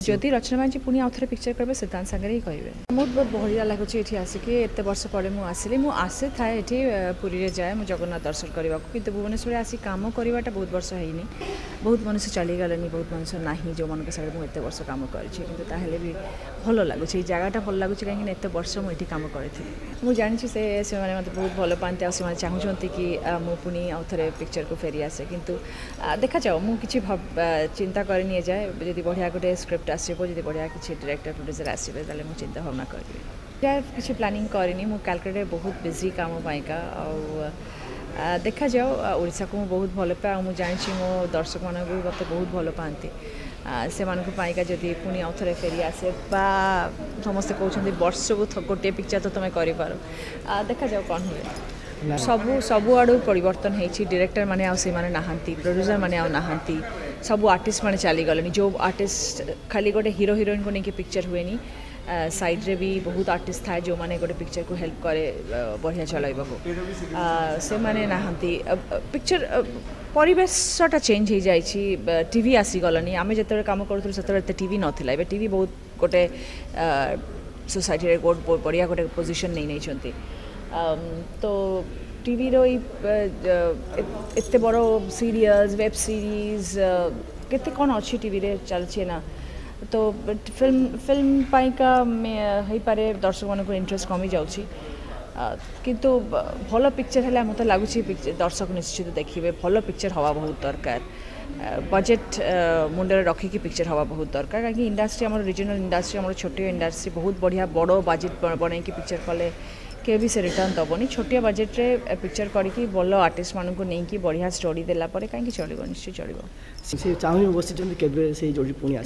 जदि रचना बाजी पुणी आउ थे पिक्चर करेंगे सिद्धांत सागर ही कहे बहुत बहुत बढ़िया लगुच ये आसिक एत वर्ष पर मुझे आसे थाए ये पुरी में जाए मुझे जगन्नाथ दर्शन करने को कितु भुवनेश्वर आसी कम करवाटा बहुत वर्ष है बहुत मनुष्य चलीगले बहुत मनुष्य ना जो मान सागर मुझे वर्ष कम कर भी भल लगुच जगटा भल लगुच कहीं एत वर्ष मुझे कम करी मुझे जानी से मत बहुत भल पाते से चाहूँगी कि मु पुणी आउ थे पिक्चर को फेरी आसे किंतु देखा जाओ मुझे चिंता करनी जाए जब बढ़िया गोटे स्क्रिप्ट आसो जब बढ़िया किसी डायरेक्टर प्रोड्यूसर आसवे ताले मुझे चिंता भावना करी किसी प्लानिंग करनी मु कैलकाटा बहुत बिजी काम पाइका देखा जाओ ओडिशा को बहुत भल पाए मुझे जानी मो दर्शक मान मत बहुत भल पाती से मानका जदि पुणी आउ थे फेरी आसे समस्ते कहते वर्ष को गोटे पिक्चर तो तुम कर देखा जाओ कौन हुए सबु आड़ परिवर्तन होती डायरेक्टर माने आउ से माने नहांती प्रोड्यूसर माने आउ नहांती सब आर्टिस्ट माने चली गले जो आर्टिस्ट खाली गोटे हीरो हीरोइन को लेकिन पिक्चर हुए साइड रे भी बहुत आर्टिस्ट थाए जो माने गोटे पिक्चर को हेल्प करे बढ़िया चलैबा को से माने नहांती पिक्चर परिवेशटा चेंज हो जाइए टीवी आसी गलानी आमे जते काम करूँ से टीवी नथिला एबे टीवी बहुत गोटे सोसाइटी रे बढ़िया गोटे पोजिशन नहीं तो टीवी रो एत बड़ सीरियल्स वेब सीरीज केते कौन अच्छी टीवी रे चलछे ना तो फिल्म पाइका हो पारे दर्शक मान इंटरेस्ट कमी जाउछि किंतु भल पिक्चर है मत लगुच दर्शक निश्चित देखिए भल पिक्चर हवा बहुत दरकार बजेट मुंडे रखिकी पिक्चर हवा बहुत दरकार कहीं इंडस्ट्री आम रिजनल इंडस्ट्री आम छोटे इंडस्ट्री बहुत बढ़िया बड़ बजेट बनई पिक्चर कले के भी से रिटर्न दबनी छोटिया बजेट रे पिक्चर करके भल आर्टिस्ट मानक नहीं बढ़िया स्टोरी देला कहीं चलो निश्चय चलो से चाहूँ बसी के जोड़ी पुणी